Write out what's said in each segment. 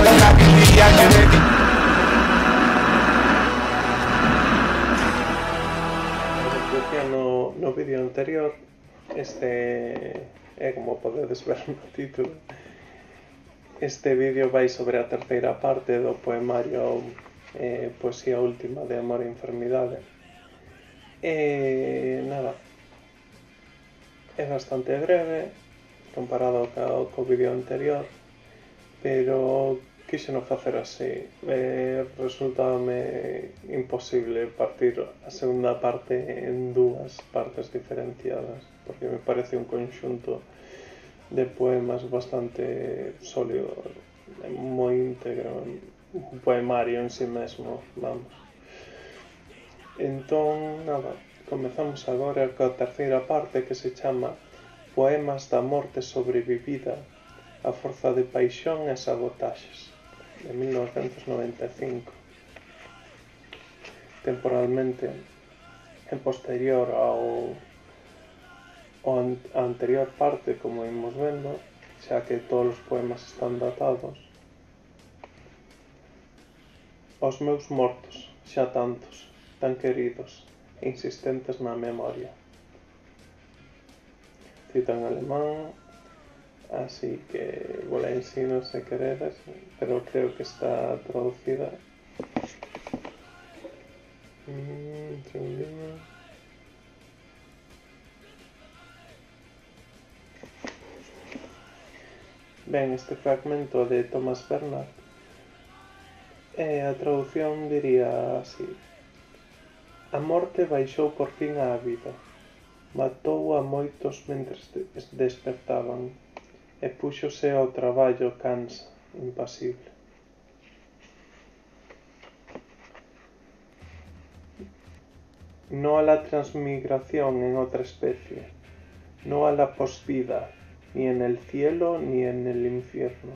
No vídeo anterior, como podedes ver no título, este vídeo vai sobre a terceira parte do poemario Poesía última de Amor e Enfermidade. Nada, é bastante breve comparado co vídeo anterior, pero quixeno facer así. Resultame imposible partir a segunda parte en dúas partes diferenciadas, porque me parece un conxunto de poemas bastante sólido, moi íntegro, un poemario en si mesmo, vamos. Entón, nada, comezamos agora coa terceira parte, que se chama Poemas da morte sobrevivida, a forza de paixón e sabotaxes, de 1995. Temporalmente é posterior a anterior parte, como imos vendo, xa que todos os poemas están datados. Os meus mortos, xa tantos, tan queridos e insistentes na memoria. Cita en alemán, así que vos la ensino se queredes, pero creo que está traducida. Un segundinho. Ben, este fragmento de Thomas Bernhard, a traducción diría así: a morte baixou por fin á vida, matou a moitos mentres despertaban, e púxose ao traballo cansa, impasible. No a la transmigración en otra especie, no a la posvida, ni en el cielo ni en el infierno.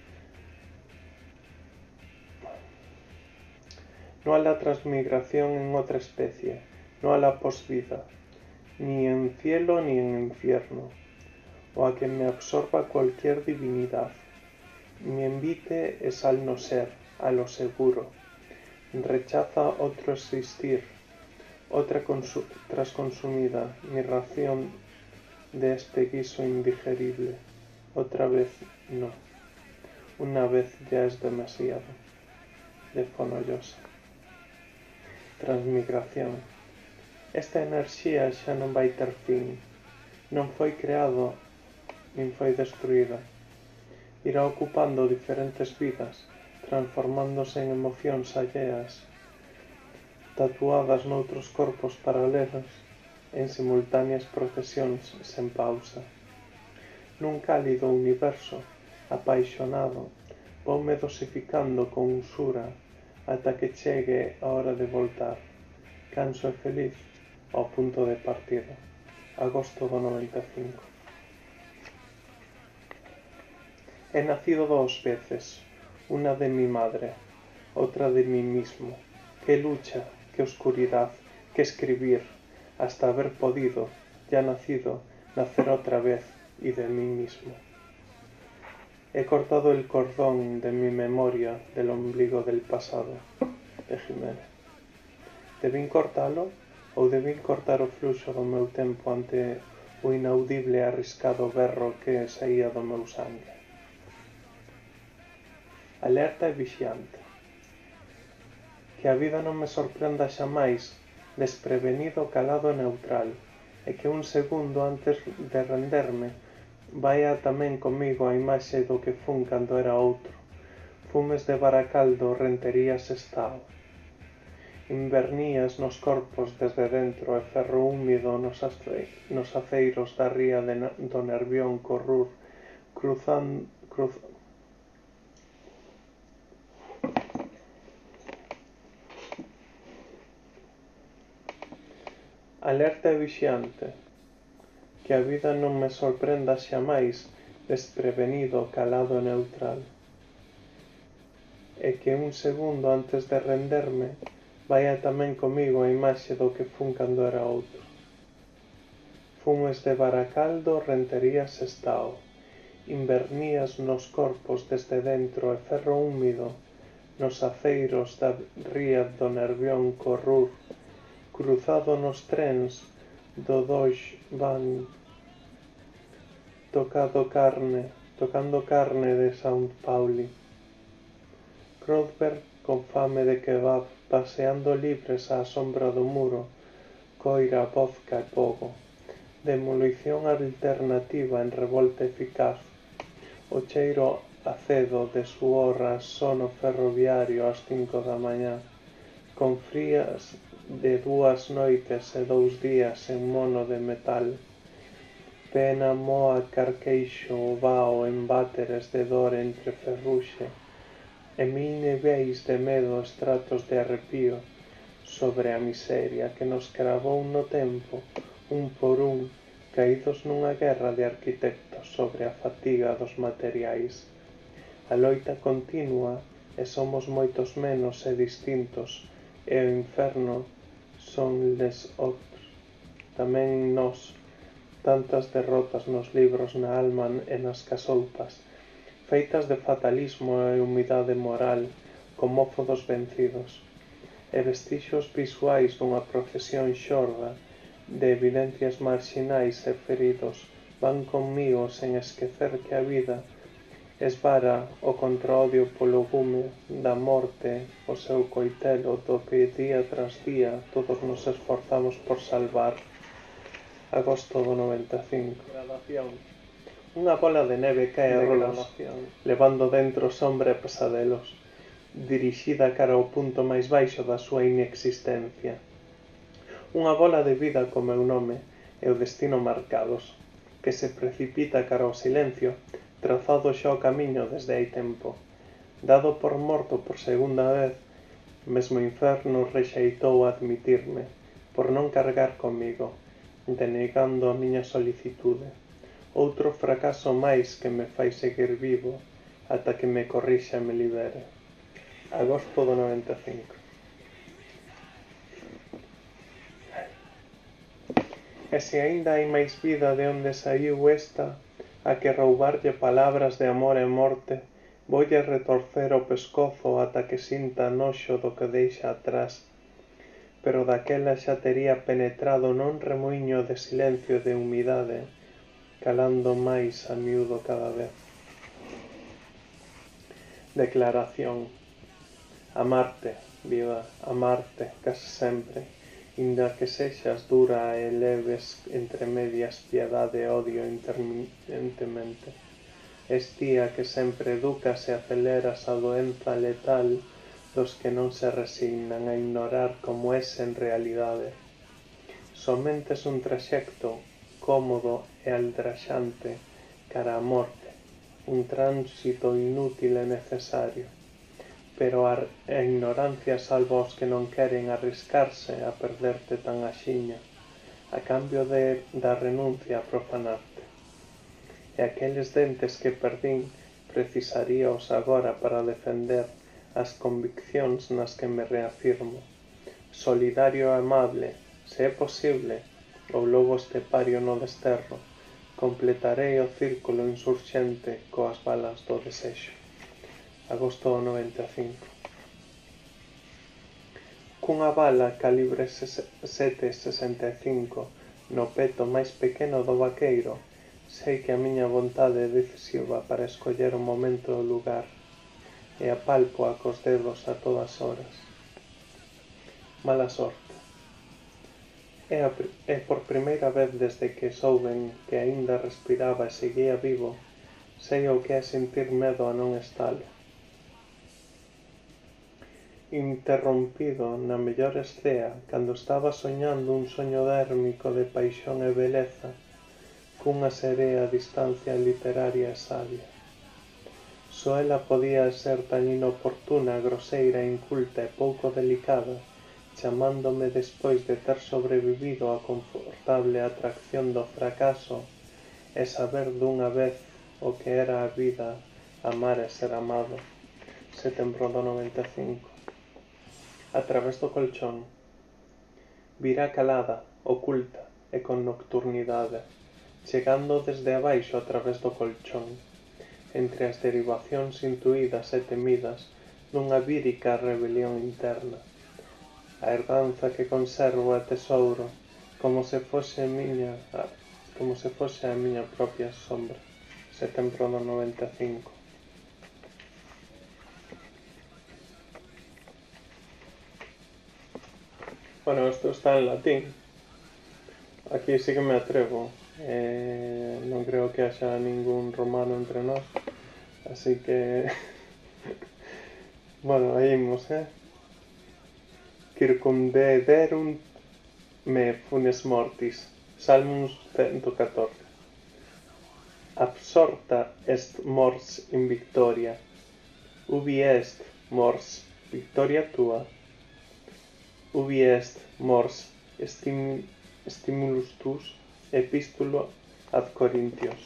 No a la transmigración en otra especie, no a la posvida, ni en cielo ni en infierno, o a que me absorba cualquier divinidad. Mi envite es al no ser, a lo seguro. Rechaza otro existir, otra tras consumida, mi ración de este guiso indigerible. Otra vez no. Una vez ya es demasiado. De Fonollosa. Transmigración. Esta enerxía xa non vai ter fin. Non foi creado, nin foi destruída. Irá ocupando diferentes vidas, transformándose en emocións alleas, tatuadas noutros corpos paralelos, en simultáneas procesións sen pausa. Nun cálido universo, apaixonado, voume dosificando con usura ata que chegue a hora de voltar, canso e feliz, ao punto de partida. Agosto do 95. He nacido dos veces, una de mi madre, otra de mí mismo. Qué lucha, qué oscuridad, qué escribir, hasta haber podido, ya nacido, nacer otra vez y de mí mismo. He cortado el cordón de mi memoria del ombligo del pasado, de Jiménez. Debín cortalo ou debín cortar o fluxo do meu tempo ante o inaudible e arriscado berro que saía do meu sangue? Alerta e vixiante. Que a vida non me sorprenda xamais, desprevenido, calado e neutral, e que un segundo antes de renderme vaia tamén comigo a imaxe do que fun cando era outro. Fumes de Baracaldo, Renterías, Estao. Invernías nos corpos desde dentro e ferro húmido nos aceiros da ría do Nervión corrur, Alerta e vixiante. Que a vida non me sorprenda xamais, desprevenido, calado e neutral. E que un segundo antes de renderme vaia tamén comigo a imaxe do que fun cando era outro. Fumes de Baracaldo, Renterías, Estao. invernías nos corpos desde dentro e ferro húmido nos aceiros da ría do Nervión co Ruhr, cruzado nos trens do Deutsche Bahn, tocando carne de São Pauli. Krothberg con fame de kebab, paseando libres á sombra do muro, coira, vodka e pogo. Demolición alternativa en revolta eficaz. O cheiro acedo de suor a sono ferroviario ás 5 da mañá, con frías de 2 noites e 2 días en mono de metal. Pena, moa, carqueixo, o vao en váteres de dor entre ferruxe, e 1000 niveis de medo estratos de arrepío sobre a miseria que nos cravou no tempo, un por un, caídos nunha guerra de arquitectos sobre a fatiga dos materiais. A loita continua e somos moitos menos e distintos, e o inferno son les outros. Tamén nós, tantas derrotas nos libros, na alma e nas casoupas, feitas de fatalismo e humidade moral, comófodos vencidos, e vestixios visuais dunha procesión xorda de evidencias marxinais e feridos van conmigo sen esquecer que a vida esvara o contraodio polo gume da morte o seu coitelo do que día tras día todos nos esforzamos por salvar. Agosto do 95. Gradación. Unha bola de neve cae a rolos, levando dentro sombra e pesadelos, dirixida cara ao punto máis baixo da súa inexistencia. Unha bola de vida co meu nome e o destino marcados, que se precipita cara ao silencio, trazado xa o camiño desde hai tempo. Dado por morto por segunda vez, mesmo o inferno rexeitou admitirme, por non cargar comigo, denegando a miña solicitude. Outro fracaso máis que me fai seguir vivo, ata que me corrixa e me libere. Agosto do 95. E se aínda hai máis vida de onde saiu esta, a que roubarlle palabras de amor e morte, voulle retorcer o pescozo ata que sinta noxo do que deixa atrás, pero daquela xa tería penetrado non remoiño de silencio e de humidade, calando máis a miúdo cada vez. Declaración. Amarte, vida, amarte, case sempre, inda que sexas dura e leves entre medias piedade e odio intermitentemente. Estía que sempre educas e aceleras a doenza letal dos que non se resignan a ignorar como es en realidade. Somente es un traxecto cómodo e aldraxante cara a morte, un tránsito inútil e necesario, pero a ignorancia salva os que non queren arriscarse a perderte tan axiña, a cambio da renuncia a profanarte. E aqueles dentes que perdín precisaríaos agora para defender as conviccións nas que me reafirmo. Solidario e amable, se é posible, ou lobo estepario no desterro, completarei o círculo insurxente coas balas do desexo. Agosto do 95. Cunha bala calibre 7,65 no peto máis pequeno do vaqueiro, sei que a miña vontade é decisiva para escoller o momento e o lugar, e apalpo-a cos dedos a todas horas. Mala sorte. É por primeira vez desde que souben que aínda respiraba e seguía vivo, sei o que é sentir medo a non estalo. Interrompido na mellor escea, cando estaba soñando un soño dérmico de paixón e beleza, cunha serea distancia literaria e sabia. Só ela podía ser tan inoportuna, groseira, inculta e pouco delicada, chamándome despois de ter sobrevivido á confortable atracción do fracaso e saber dunha vez o que era a vida, amar e ser amado. Setembro do 95. A través do colchón. Vira calada, oculta e con nocturnidade, chegando desde abaixo a través do colchón, entre as derivacións intuídas e temidas dunha vírica rebelión interna. A herdanza que conservo é tesouro, como se fose a miña propia sombra. Setembro do 95. Bueno, isto está en latín. Aquí sí que me atrevo. Non creo que haxa ningún romano entre nós. Así que... bueno, aí imos, Circumdederunt me funes mortis. Salmus 114. Absorta est mors in victoria. Ubi est mors victoria tua. Ubi est mors stimulus tus. Epistulo ad Corintios.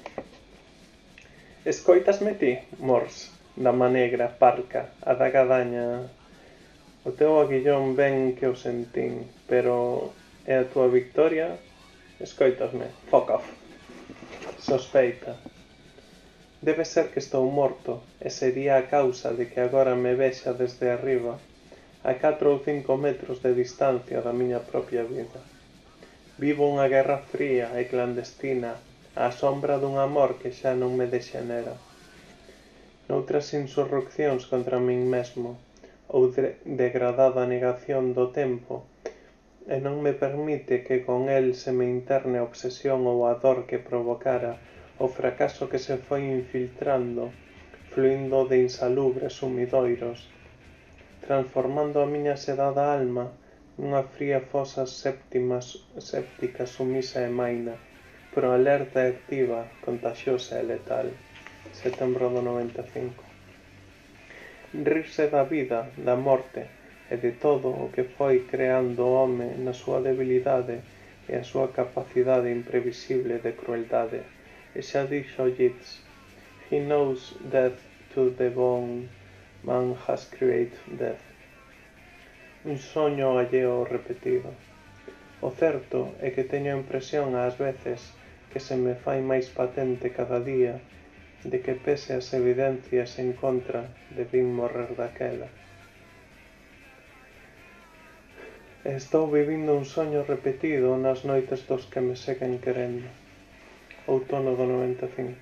Escoitasme ti, mors, dama negra, parca, a da gadaña. O teu aguillón ben que o sentín, pero é a tua victoria? Escoitasme, fuck off. Sospeita. Debe ser que estou morto, e sería a causa de que agora me vexa desde arriba, a 4 ou 5 metros de distancia da miña propia vida. Vivo unha guerra fría e clandestina, á sombra dun amor que xa non me dexenera. Noutras insurreccións contra min mesmo, ou degradada negación do tempo, e non me permite que con el se me interne a obsesión ou a dor que provocara o fracaso que se foi infiltrando, fluindo de insalubres sumidoiros, transformando a miña sedada alma nunha fría fosa séptica sumisa e maina, pero alerta e activa, contagiosa e letal. Setembro do 95. Rirse da vida, da morte e de todo o que foi creando o home na súa debilidade e a súa capacidade imprevisible de crueldade. E xa dixo Yeats: He knows death to the bone, man has created death. Un soño alleo repetido. O certo é que teño a impresión ás veces que se me fai máis patente cada día de que pese as evidencias en contra debín morrer daquela. Estou vivindo un soño repetido nas noites dos que me seguen querendo. Outono do 95.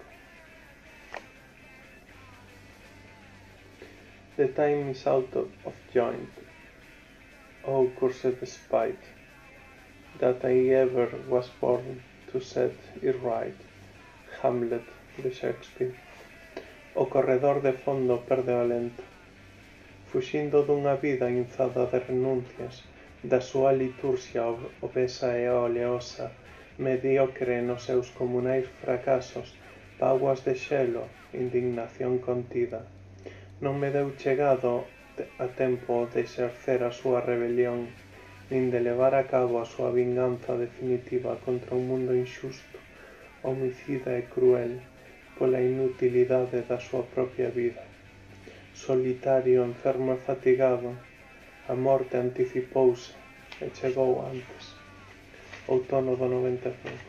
The time is out of joint. Oh, cursed spite, that I ever was born to set it right. Hamlet, de Shakespeare. O corredor de fondo perde o alento, fuxindo dunha vida inzada de renuncias, da súa liturxia obesa e oleosa, mediocre nos seus comunais fracasos, vaguas de xelo, indignación contida. Non me deu chegado a tempo de exercer a súa rebelión, nin de levar a cabo a súa vinganza definitiva contra un mundo inxusto, homicida e cruel, pola inutilidade da súa propia vida. Solitario, enfermo e fatigado, a morte anticipouse e chegou antes. Outono do 95.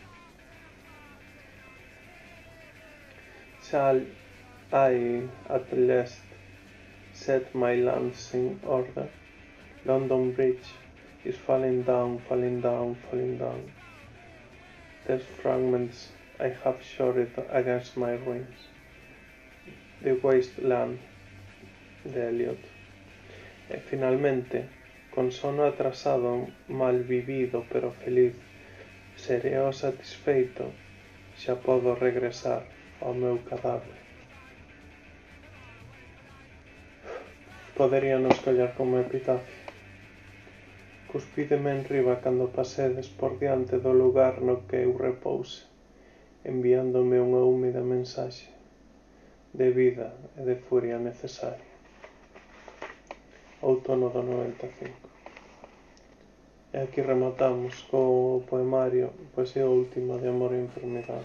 Shall I at last set my lands in order? London Bridge is falling down, falling down, falling down. There's fragments I have shored against my ruins. The Waste Land, de Eliot. E finalmente, con sono atrasado, mal vivido pero feliz, sereo satisfeito, xa podo regresar ao meu cadáver. Podería nos coller como epitafio. Cuspídeme enriba cando pasedes por diante do lugar no que eu repouse, enviándome unha húmida mensaxe de vida e de furia necesaria. Outono do 95. E aquí rematamos co poemario Poesía última de amor e enfermidade.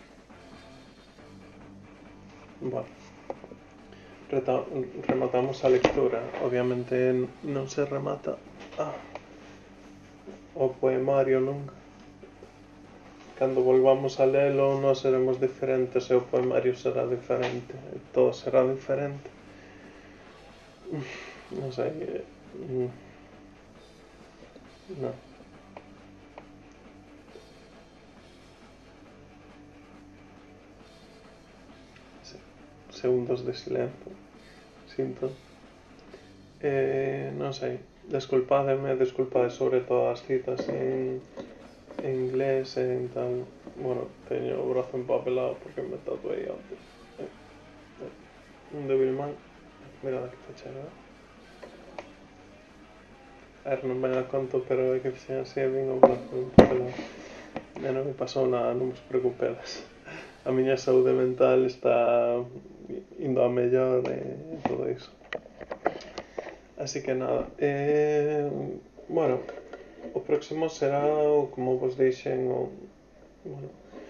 Bueno, rematamos a lectura. Obviamente non se remata o poemario nunca. cando volvamos a lelo nós seremos diferentes e o poemario será diferente, todo será diferente. Non sei, non. Segundos de silencio, sinto. Non sei, desculpade sobre todo as citas en inglés e en tal. Bueno, teño o brazo empapelado porque me tatuei antes. Un Devilman. Mira que fechera. A ver, non me a conto, pero é que fixen así e vin o brazo empapelado. E non me pasou nada, non vos preocupedes. A miña saúde mental está indo a mellor e todo iso. Así que nada, bueno, o próximo será, como vos dixen, bueno,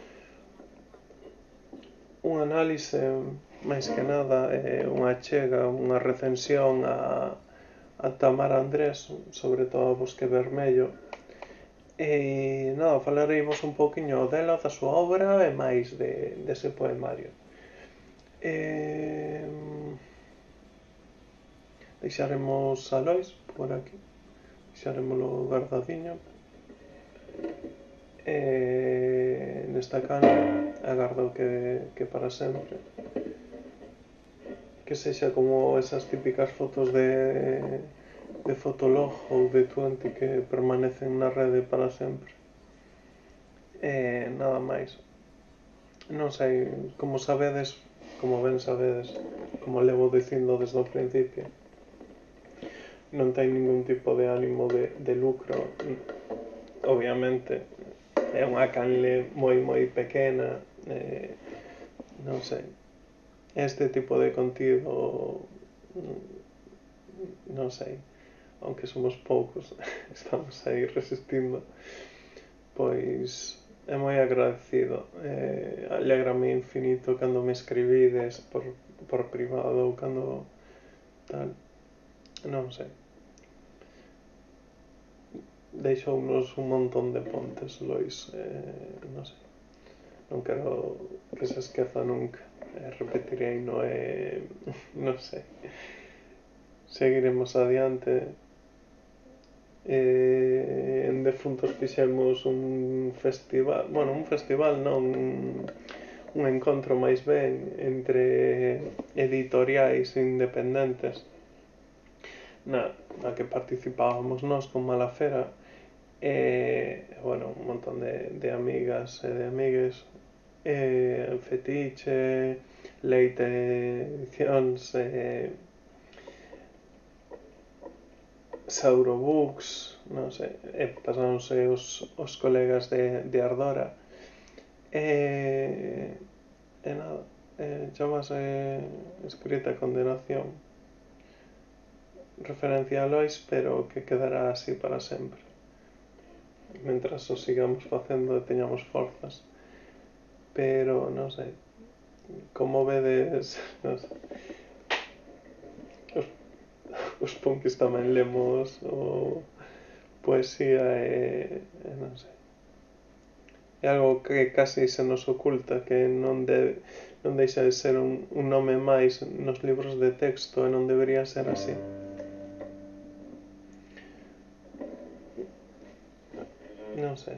un análise, máis que nada, unha chega, unha recensión a Tamara Andrés, sobre todo a Bosque Vermello. E nada, falareivos un pouquiño dela, da súa obra e máis dese poemario. Deixaremos a Lois por aquí, deixaremoslo guardadiño. Nesta cana agardo que para sempre que sexa como esas típicas fotos de Fotolog ou de Twenty que permanecen na rede para sempre. Nada máis. Non sei, como sabedes, como ben sabedes, como levo dicindo desde o principio, non ten ningún tipo de ánimo de lucro. Obviamente é unha canle moi pequena, non sei, este tipo de contido, non sei, aunque somos poucos, estamos aí resistindo, pois é moi agradecido, alegrame infinito cando me escribides por privado ou cando tal, non sei. Deixounos un montón de pontes, Lois, non sei, non quero que se esqueza nunca, repetirei, non é, non sei, seguiremos adiante. En Defuntos fixemos un festival, bueno, un festival non, un encontro máis ben entre editoriais independentes na que participábamos nós con Malafera. Bueno, un montón de amigas e de amigues, Fetiche, Leite Edicións, Saurobooks, non sei, pasáronse os colegas de Ardora, nada, chamase Escrita Condenación, referencia a Lois, pero que quedará así para sempre mentras o sigamos facendo e teñamos forzas. Pero non sei, como vedes, non sei, os punkis tamén lemos poesía e non sei, é algo que casi se nos oculta, que non deixa de ser un nome máis nos libros de texto e non debería ser así. Non sei,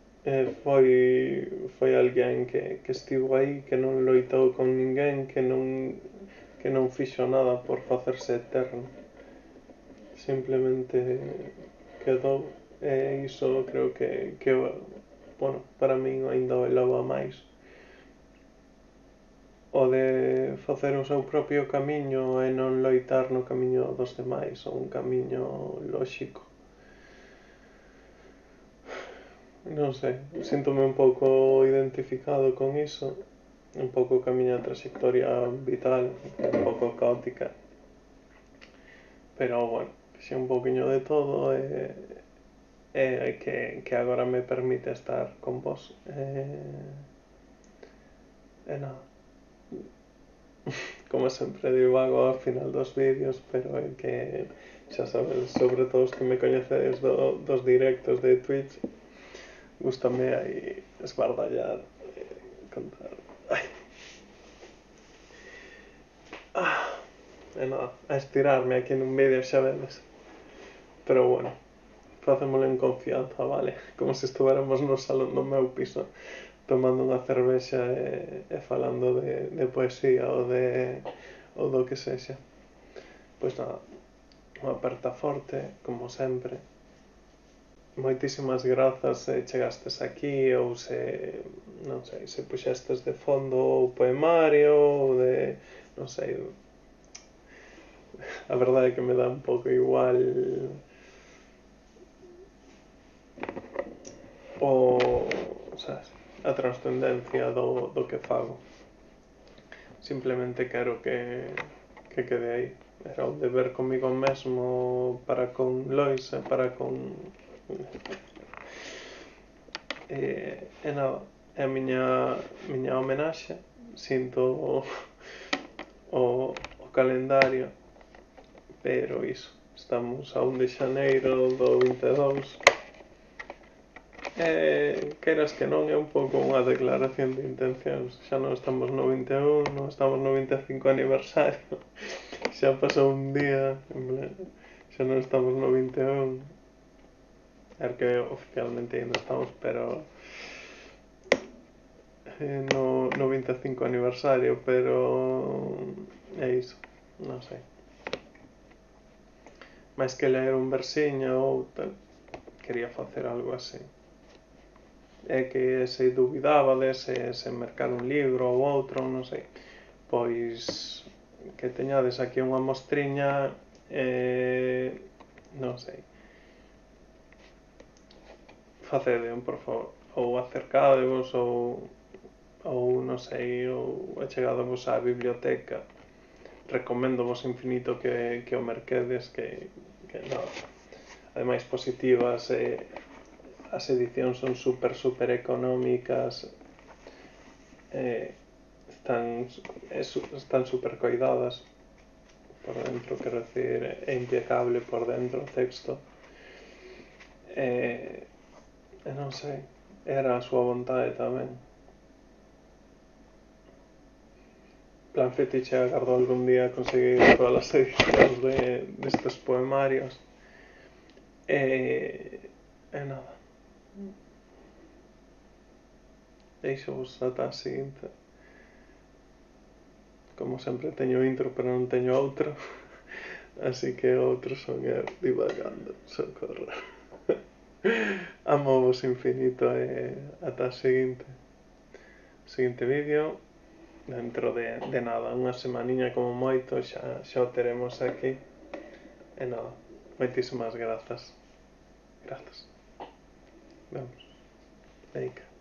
foi alguén que estivo aí, que non loitou con ninguén, que non fixo nada por facerse eterno, simplemente quedou, e iso creo que bueno, para min ainda o eleva máis, o de facer o seu propio camiño e non loitar no camiño dos demais, ou un camiño lóxico. Non sei, síntome un pouco identificado con iso, un pouco ca miña trayectoria vital, un pouco caótica, pero bueno, fixe un pouquiño de todo e que agora me permite estar con vos, nada, como sempre divago ao final dos vídeos, pero é que xa sabedes, sobre todo os que me coñecedes dos directos de Twitch, Gústame aí esbardallar, contar. Ai. E nada, a estirarme aquí nun vídeo xa vedes. Pero bueno, facémolo en confianza, vale? Como se estuviéramos no salón do meu piso tomando unha cervexa e falando de poesía ou do que sexa. Pois nada, unha aperta forte, como sempre. Moitísimas grazas se chegastes aquí ou se, non sei, se puxestes de fondo o poemario ou de, non sei, a verdade é que me dá un pouco igual sabes, a trascendencia do que fago. Simplemente quero que quede aí. Era o deber comigo mesmo para con Lois e para con... E nada, é a miña homenaxe. Sinto o calendario, pero iso, estamos a 1 de xaneiro do 22. Queras que non, é un pouco unha declaración de intencións. Xa non estamos no 21, non estamos no 25 aniversario. Xa pasou un día, xa non estamos no 21. É que oficialmente ainda estamos, pero no 25 aniversario, pero é iso, non sei. Mais que ler un versiño ou tal, quería facer algo así. É que se dubidaba de se mercar un libro ou outro, non sei, pois que teñades aquí unha mostriña, non sei, facede por favor, ou acercadevos ou non sei, ou achegadevos á biblioteca. Recoméndovos infinito que o merquedes, que non, ademais positivas, as edicións son super económicas, están super coidadas por dentro, quero decir, é impecable por dentro o texto, non sei, era a súa vontade tamén. Plan fetiche, agardo algún día conseguir todas as edicións destes poemarios. E nada, deixo-vos ata a seguinte. Como sempre teño intro pero non teño outro, así que outro son eu divagando, socorro. Amo-vos infinito e ata a seguinte vídeo. Dentro de nada, unha semaniña como moito, xa o teremos aquí. E nada, moitísimas grazas. Vamos, venga.